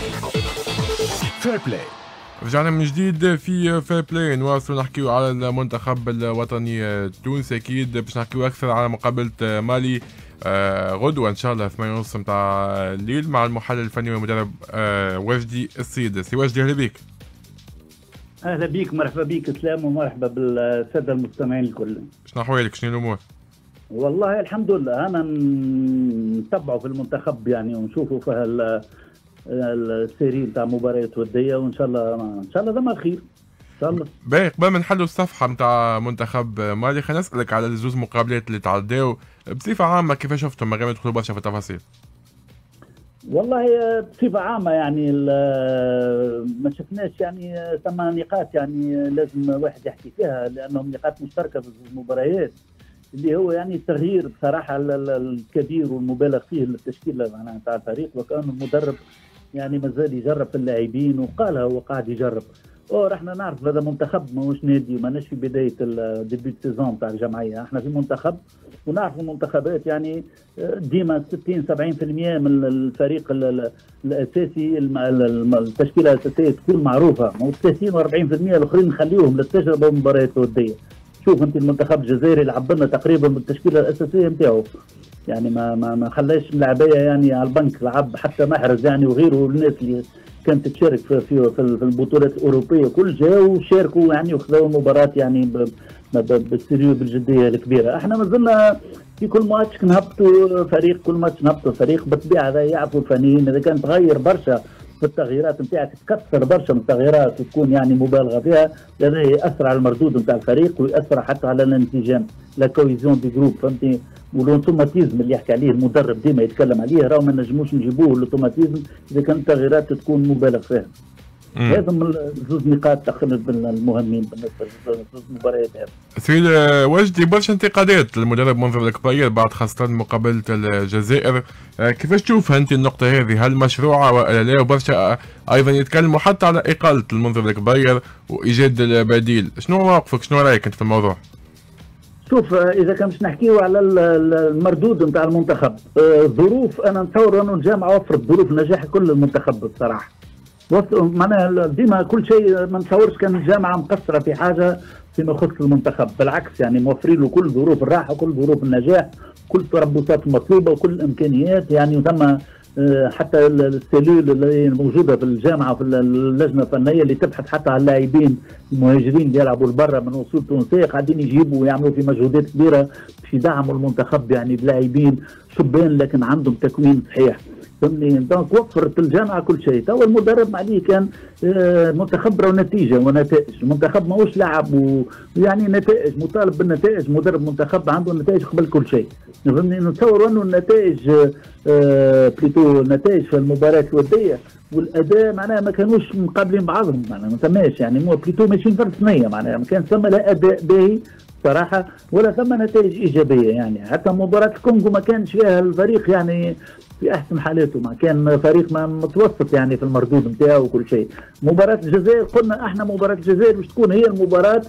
فير بلاي. رجعنا من جديد في فير بلاي، نواصلوا نحكيو على المنتخب الوطني التونسي. اكيد باش نحكيو اكثر على مقابله مالي غدوه ان شاء الله 8:30 متاع الليل مع المحلل الفني والمدرب وجدي السيد. سي وجدي، اهلا بك. اهلا بيك، مرحبا بيك سلام، ومرحبا بالساده المستمعين الكل. شنو احوالك؟ شنو الامور؟ والله الحمد لله، انا نتبعوا في المنتخب يعني ونشوفوا في السيري نتاع مباريات وديه، وان شاء الله ضمن الخير ان شاء الله. باهي، قبل ما نحلوا الصفحه نتاع منتخب مالي خلينا نسالك على الزوز مقابلات اللي تعداو بصفه عامه، كيف شفتهم من غير ما ندخلوا برشا في التفاصيل؟ والله بصفه عامه يعني ما شفناش يعني ثم نقاط يعني لازم واحد يحكي فيها، لانهم نقاط مشتركه في المباريات، اللي هو يعني التغيير بصراحه الكبير والمبالغ فيه للتشكيله معناها نتاع الفريق، وكان المدرب يعني مازال يجرب في اللاعبين، وقالها هو قاعد يجرب. احنا نعرف هذا منتخب ماهوش نادي، ماناش في بدايه الديبي سيزون تاع الجمعيه، احنا في منتخب ونعرف المنتخبات يعني ديما 60-70% من الفريق الاساسي التشكيله الاساسيه تكون معروفه، و30 و40% الاخرين نخليهم للتجربه والمباريات الوديه. شوف انت المنتخب الجزائري لعب لنا تقريبا بالتشكيله الاساسيه نتاعو، يعني ما خلاش ملاعبيه يعني على البنك، لعب حتى محرز يعني وغيره، الناس اللي كانت تشارك في البطولات الاوروبيه كل جاوا وشاركوا يعني وخذوا المباراه يعني بالسيريو بالجديه الكبيره. احنا ما زلنا في كل ماتش نهبطوا فريق، كل ماتش نهبطوا فريق، بالطبيعه هذا يعرفوا الفنيين، اذا كان تغير برشا في التغييرات نتاعك، تكثر برشا من التغييرات وتكون يعني مبالغه فيها، هذا ياثر على المردود نتاع الفريق وياثر حتى على الانسجام، لا كويزيون دي جروب، فهمتني؟ والاوتوماتيزم اللي يحكي عليه المدرب ديما يتكلم عليه، راهو ما نجموش نجيبوه الاوتوماتيزم اذا كانت التغييرات تكون مبالغ فيها. هذا من زوج نقاط تقريبا المهمين بالنسبه لزوج مباريات هذه. سيد وجدي، برشا انتقادات للمدرب منذر الكبير بعد خاصه مقابله الجزائر، كيفاش تشوف انت النقطه هذه؟ هل مشروعه ولا لا؟ وبرشا ايضا يتكلموا حتى على اقاله المنذر الكبير وايجاد البديل، شنو موقفك؟ شنو رايك انت في الموضوع؟ شوف، اذا كان باش نحكيو على المردود نتاع المنتخب، ظروف، انا نتصور انه الجامعه وفرت ظروف نجاح كل المنتخب بصراحه. معناها ديما كل شيء، ما نتصورش كان الجامعه مقصره في حاجه فيما يخص المنتخب، بالعكس يعني موفرين له كل ظروف الراحه، كل ظروف النجاح، كل التربصات المطلوبه وكل الامكانيات يعني، وثم حتى السيلول اللي موجوده في الجامعه في اللجنه الفنيه اللي تبحث حتى على اللاعبين المهاجرين اللي يلعبوا لبرا من وصول تونسيه، قاعدين يجيبوا ويعملوا في مجهودات كبيره باش يدعموا المنتخب يعني بلاعبين شبان لكن عندهم تكوين صحيح، فهمني؟ دونك وفرت الجامعه كل شيء. تو المدرب عليه كان منتخب راه نتيجه ونتائج، المنتخب ماهوش لاعب ويعني نتائج، مطالب بالنتائج، مدرب منتخب عنده النتائج قبل كل شيء، فهمني؟ نتصور انه النتائج بليتو النتائج في المباريات الوديه والاداء معناها ما كانوش مقابلين بعضهم، معناها ما ثماش يعني مو بليتو ماشيين فرد ثنيه، معناها ما كان ثم لا اداء باهي صراحه ولا ثم نتائج ايجابيه يعني. حتى مباراه الكونغو ما كانش فيها الفريق يعني في احسن حالاته، ما كان فريق ما متوسط يعني في المردود نتاعو وكل شيء. مباراه الجزائر قلنا احنا مباراه الجزائر باش تكون هي المباراه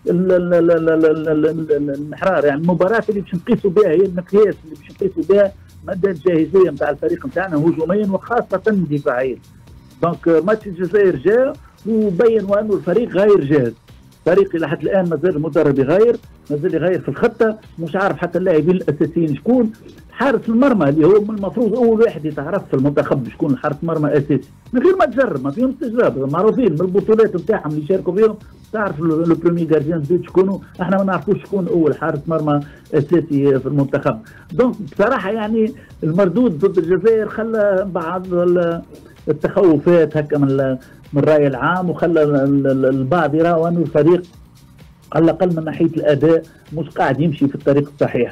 المحرار، يعني المباراه اللي باش نقيسوا بها، هي المقياس اللي باش نقيسوا بها مدى الجاهزيه نتاع الفريق نتاعنا هجوميا وخاصه دفاعيا. دونك ماتش الجزائر جاء وبين وانه الفريق غير جاهز، فريق الى حد الان مازال المدرب مازال يغير في الخطه، مش عارف حتى اللاعبين الاساسيين شكون. حارس المرمى اللي هو من المفروض اول واحد يتعرف في المنتخب شكون حارس مرمى اساسي، من غير ما تجرب، ما فيهم استجواب، معروفين من البطولات نتاعهم اللي شاركوا فيهم، تعرف لو برومي جارديان بيت شكونه، احنا ما نعرفوش شكون اول حارس مرمى اساسي في المنتخب. دونك بصراحه يعني المردود ضد الجزائر خلى بعض التخوفات هكا من الراي العام، وخلى البعض يرى انه الفريق على الاقل من ناحيه الاداء مش قاعد يمشي في الطريق الصحيح.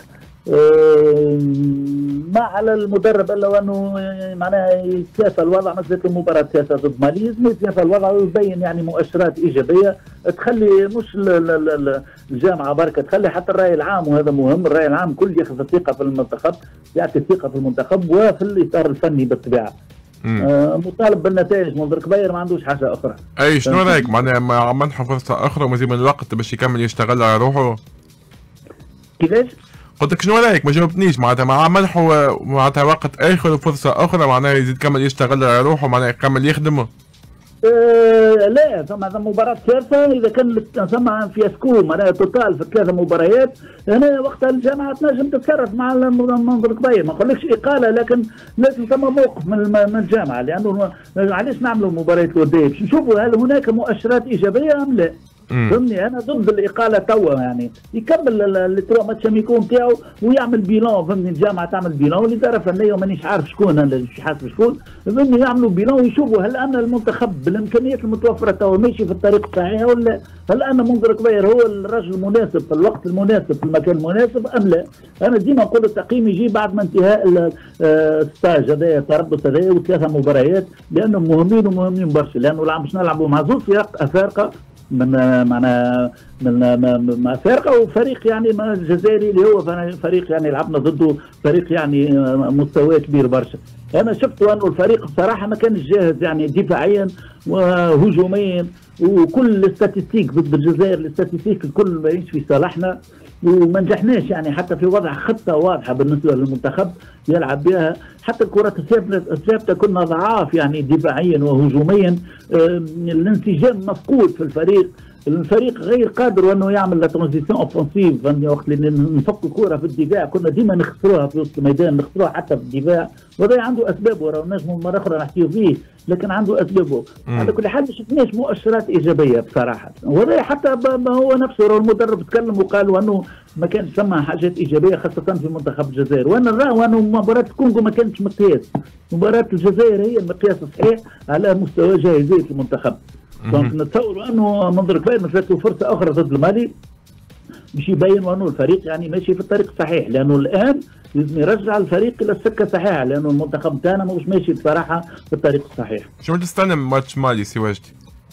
ما على المدرب الا وانه معناها يتلافى الوضع، مثل المباراه الثالثه ضد مالي يتلافى الوضع ويبين يعني مؤشرات ايجابيه تخلي مش الجامعه بركه، تخلي حتى الراي العام، وهذا مهم، الراي العام كل ياخذ الثقه في المنتخب، يعطي الثقه في المنتخب وفي الاطار الفني بالطبيعه. مطالب بالنتائج، منذر كبير ما عندوش حاجه اخرى. اي شنو رايك؟ معناها منحه فرصه اخرى ومزيد من الوقت باش يكمل يشتغل على روحه؟ كيفاش؟ قلت لك شنو رايك؟ ما جاوبتنيش معناتها مع منحه معناتها وقت اخر وفرصه اخرى معناها يزيد كمل يشتغل على روحه معناها يكمل يخدم. لا ثم مباراة ثالثة إذا كان ثم فياسكو معناها توتال في 3 مباريات، هنا وقتها الجامعة تنجم تتصرف مع المنظر الكبير، ما نقولكش إقالة لكن لازم ثم موقف من الجامعة، لأنه علاش نعملوا مباريات ودية باش نشوفوا هل هناك مؤشرات إيجابية أم لا. فهمني انا ضد الاقاله توا، يعني يكمل الترو ماتش اميكو نتاعو ويعمل بيلون. فهمني الجامعه تعمل بيلون والاداره الفنيه ومانيش عارف شكون انا مش حاسب شكون. فهمني يعملوا بيلون ويشوفوا هل ان المنتخب بالامكانيات المتوفره توا ماشي في الطريق الصحيح ولا هل ان منذر كبير هو الرجل المناسب في الوقت المناسب في المكان المناسب ام لا. انا ديما نقول التقييم يجي بعد ما انتهاء الستاج هذايا التربص هذايا و3 مباريات لانهم مهمين ومهمين برشا، لانه باش نلعبوا مع زوج افارقه من معنا من فرقه وفريق يعني الجزائري اللي هو فريق يعني لعبنا ضده فريق يعني مستواه كبير برشا. انا شفت انه الفريق بصراحه ما كانش جاهز يعني دفاعيا وهجوميا، وكل الاستاتيستيك ضد الجزائر الاستاتيستيك الكل ما في صالحنا، وما نجحناش يعني حتى في وضع خطه واضحه بالنسبه للمنتخب يلعب بها. حتى الكرات الثابته كنا ضعاف يعني دفاعيا وهجوميا، الانسجام مفقود في الفريق غير قادر انه يعمل لا ترانزيسيون اوفنسيف. وقت اللي نفك الكره في الدفاع كنا ديما نخسروها في وسط الميدان، نخسروها حتى في الدفاع، وهذا عنده اسبابه راه نجموا مره اخرى نحكيو فيه، لكن عنده اسبابه. على كل حال ما شفناش مؤشرات ايجابيه بصراحه، وهذا حتى ما هو نفسه راه المدرب تكلم وقال انه ما كانش ثم حاجات ايجابيه خاصه في منتخب الجزائر. وانا نرى انه مباراه الكونغو ما كانتش مقياس، مباراه الجزائر هي المقياس الصحيح على مستوى جاهزيه المنتخب. دونك نتصور انه منظر كبير ما فاتوا فرصه اخرى ضد المالي باش يبين انه الفريق يعني ماشي في الطريق الصحيح، لانه الان لازم يرجع الفريق الى السكه الصحيحه، لانه المنتخب تاعنا مش ماشي بصراحه في الطريق الصحيح. شو تستنى من ماتش مالي سي واجدي؟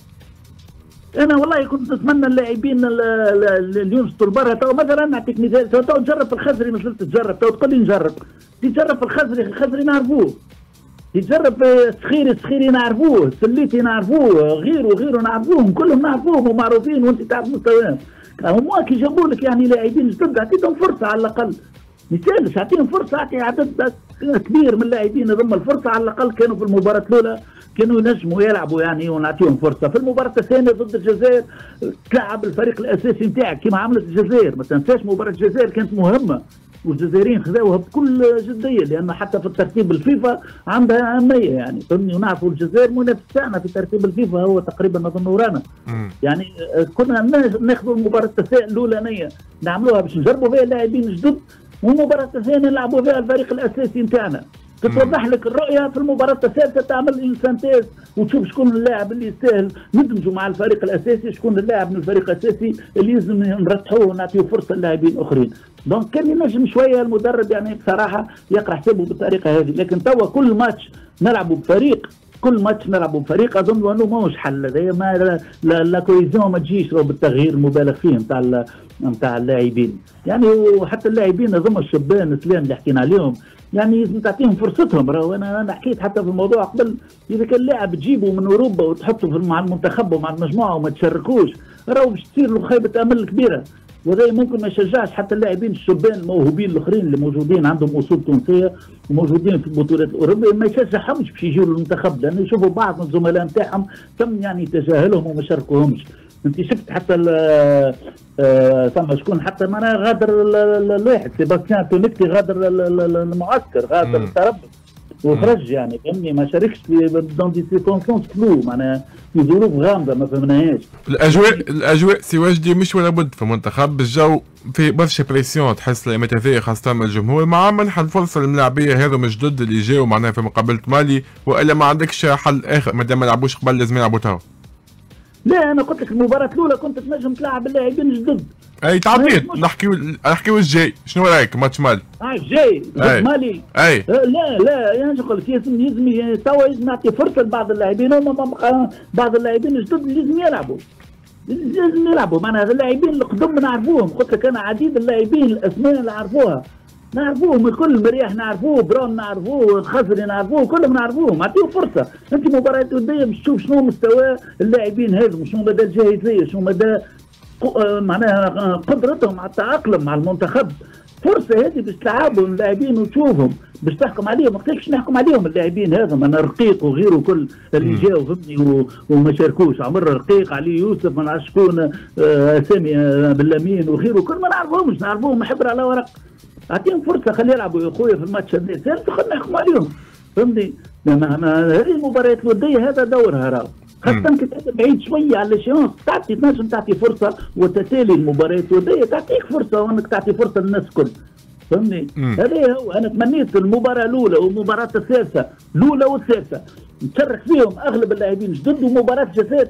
انا والله كنت نتمنى اللاعبين اليوم يشطوا برا. تو مثلا نعطيك مثال، تو نجرب في الخزري، ما زلت تجرب، تو تقول لي نجرب، تجرب في الخزري نعرفوه، يجرب السخيري نعرفوه، السليتي نعرفوه، غيره نعرفوهم، كلهم نعرفوهم ومعروفين وانت تعرف مستواهم. هما كي جابوا لك يعني لاعبين جدد اعطيتهم فرصه على الاقل، مثال اعطيهم فرصه، اعطي عدد كبير من اللاعبين هذوما الفرصه على الاقل، كانوا في المباراه الاولى كانوا ينجموا يلعبوا يعني ونعطيهم فرصه. في المباراه الثانيه ضد الجزائر تلعب الفريق الاساسي نتاعك كما عملت الجزائر، ما تنساش مباراه الجزائر كانت مهمه والجزائريين خذوها بكل جديه، لان حتى في الترتيب الفيفا عندها اهميه يعني فهمني. ونعرفوا الجزائر منافس تاعنا في ترتيب الفيفا هو تقريبا اظن ورانا يعني. كنا ناخذوا المباراه الاولانيه نعملوها باش نجربوا فيها اللاعبين جدد، والمباراه الثانيه نلعبوا فيها الفريق الاساسي نتاعنا. تتوضح لك الرؤيه في المباراه الثالثه، تعمل سانتيز وتشوف شكون اللاعب اللي يستاهل ندمجوا مع الفريق الاساسي، شكون اللاعب من الفريق الاساسي اللي لازم نرتحوه ونعطيو فرصه للاعبين اخرين. دونك كان ينجم شويه المدرب يعني بصراحه يقرا حسابه بالطريقه هذه، لكن توا كل ماتش نلعبوا بفريق، كل ماتش نلعبوا بفريق، اظن انه ماهوش حل هذايا، ما لا كويزيون ما تجيش بالتغيير المبالغ فيه نتاع اللاعبين يعني. وحتى اللاعبين هذوما الشبان السلام اللي حكينا عليهم يعني لازم تعطيهم فرصتهم. راهو انا حكيت حتى في الموضوع قبل، اذا كان لاعب تجيبه من اوروبا وتحطه مع المنتخب ومع المجموعه وما تشاركوش راهو باش تصير له خيبه امل كبيره، وهذا ممكن ما يشجعش حتى اللاعبين الشبان الموهوبين الاخرين اللي موجودين عندهم اصول تونسيه وموجودين في البطولات الاوروبيه، ما يشجعهمش باش يجوا للمنتخب، لانه يشوفوا بعض من الزملاء نتاعهم تم يعني تجاهلهم وما شاركوهمش. انت شفت حتى ثم شكون حتى معنا غادر الواحد سيباستيان تونيكتي غادر المعسكر، غادر التربص وخرج يعني فهمني، ما شاركش في دون دي سيكونسونس فلو، معناها في ظروف غامضه ما فهمناهاش. الاجواء سي واجدي مش ولا بد في المنتخب، الجو في برشا بريسيون تحس الايامات هذيا خاصه من الجمهور، مع منح الفرصه للملاعبيه هذو من جدد اللي جاوا معناها في مقابله مالي، والا ما عندكش حل اخر ما دام ما لعبوش قبل لازم يلعبوا توا. لا انا قلت لك المباراه الاولى كنت تنجم تلعب اللاعبين جدد. اي تعطيت نحكيو الجاي، شنو رايك ماتش مالي؟ الجاي مالي اي لا يعني نقول لك لازم توا لازم نعطي فرصه لبعض اللاعبين، هم بعض اللاعبين الجدد لازم يلعبوا معناها اللاعبين القدم نعرفوهم. قلت لك انا عديد اللاعبين الاسماء اللي نعرفوهم الكل، مريح نعرفوه، برون نعرفوه، الخزري نعرفوه، كلهم نعرفوهم، اعطيهم فرصه. انت مباريات وديه باش تشوف شنو مستوى اللاعبين هذو، شنو مدى الجاهزيه، شنو مدى معناها قدرتهم على التأقلم مع المنتخب. فرصه هذه باش تلعبوا اللاعبين وتشوفهم، باش تحكم عليهم. ما قلتلكش نحكم عليهم اللاعبين هذا، انا رقيق وغيره كل اللي جاوا فهمني وما شاركوش. عمر رقيق، علي يوسف، ما نعرفش شكون، سامي باللمين وغيره كل ما نعرفهمش، نعرفوهم حبر على ورق. اعطيهم فرصه، خلي يلعبوا يا خويا في الماتش هذا، خلينا نحكم عليهم فهمني. هذه المباريات الوديه هذا دورها راهو، خاصة كي تبدا بعيد شويه على الشيونس تعطي، تنجم تعطي فرصه، وتتالي المباريات الوديه تعطيك فرصه، وانك تعطي فرصه للناس الكل فهمني. هذا هو. انا تمنيت المباراه الاولى والمباراه الثالثه، الاولى والثالثه نشرك فيهم اغلب اللاعبين جدد، ومباراه الجزائر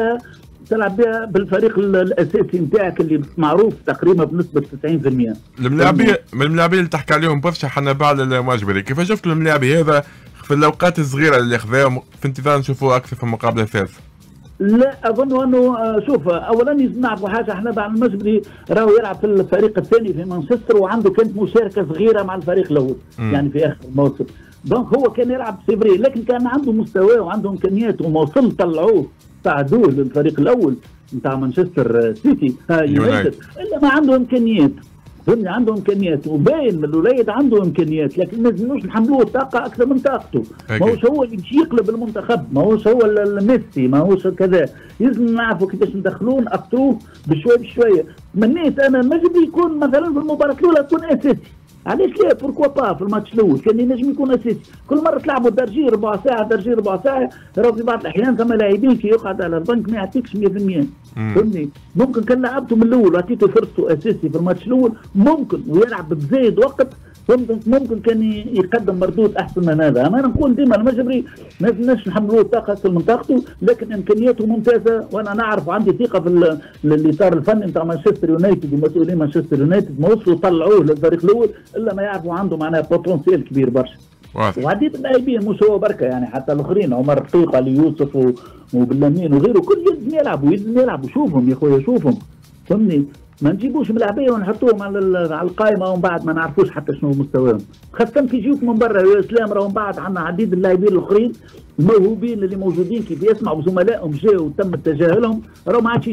تلعب بها بالفريق الاساسي نتاعك اللي معروف تقريبا بنسبه 90%. الملاعبيه من الملاعبين اللي تحكي عليهم برشا حنبال المجبري، كيف شفت الملاعبي هذا في الاوقات الصغيره اللي خذاهم في انتظار نشوفوه اكثر في المقابله الثالثه؟ لا اظن انه شوف، اولا لازم نعرفوا حاجه، احنا بعد المجبري راهو يلعب في الفريق الثاني في مانشستر، وعنده كانت مشاركه صغيره مع الفريق الاول يعني في اخر الموسم. دونك هو كان يلعب في فبراير، لكن كان عنده مستوى وعنده امكانيات، وما وصل طلعوه صعدوه للفريق الاول نتاع مانشستر سيتي يونايتد، الا ما عنده امكانيات فهمني، عنده امكانيات وباين من الوليد عنده امكانيات، لكن ما لازموش نحملوه طاقه اكثر من طاقته. ماهوش هو اللي باش يقلب المنتخب، ماهوش هو الميسي، ماهوش كذا. لازم نعرفوا كيفاش ندخلوه نأثروه بشويه بشويه. تمنيت انا المجدي يكون مثلا في المباراه الاولى يكون اساسي، علاش لا؟ بوركوا با في الماتش الاول كان ينجم يكون اساسي. كل مره تلعبوا درجي ربع ساعه درجي ربع ساعه، راهو في بعض الاحيان ثم لاعبين كي يقعد على البنك ما يعطيكش 100% فهمني. ممكن كان لعبته من الاول وعطيته فرصته اساسي في الماتش الاول ممكن، ويلعب بزايد وقت ممكن كان يقدم مردود احسن من هذا. انا نقول ديما المجبري ما لازمناش نحملوه الطاقه اكثر من طاقته، لكن امكانياته ممتازه، وانا نعرف وعندي ثقه في الاطار الفني نتاع مانشستر يونايتد ومسؤولين مانشستر يونايتد. ما وصلوا طلعوه للفريق الاول الا ما يعرفوا عنده معناها بوتنسيال كبير برشا. وعديد اللاعبين مش هو بركه يعني، حتى الاخرين عمر رقيق، علي يوسف وباللمين وغيره كل يلزم يلعبوا شوفهم يا خويا شوفهم فهمني. ما نجيبوش ملاعبيه ونحطوهم على القائمه ومن بعد ما نعرفوش حتى شنو مستواهم، خاصه كي يجيوك من برا يا اسلام. راهم بعد عندنا عديد اللاعبين الاخرين الموهوبين اللي موجودين كيف يسمعوا زملائهم جاوا وتم تجاهلهم، راهم ما عادش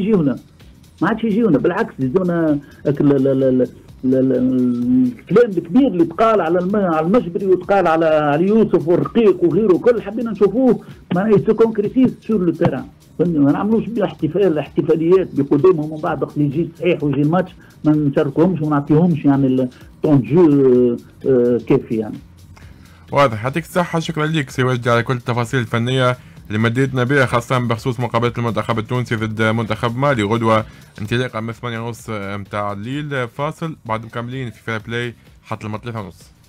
يجيونا بالعكس يجونا الكلام الكبير اللي تقال على المجبري وتقال على يوسف والرقيق وغيره كل حبينا نشوفوه معناها يسكونكريتيز سور لو تيران فهمني. ما نعملوش احتفاليات بقدومهم ومن بعد وقت اللي يجي صحيح ويجي الماتش ما نشاركوهمش وما نعطيهمش يعني الطون جو كافي يعني. واضح. يعطيك الصحة، شكرا لك سي وجدي على كل التفاصيل الفنية اللي مديتنا بها، خاصة بخصوص مقابلة المنتخب التونسي ضد منتخب مالي غدوة انطلاقا من 8:30 متاع الليل. فاصل بعد مكملين في فير بلاي حتى 3:30.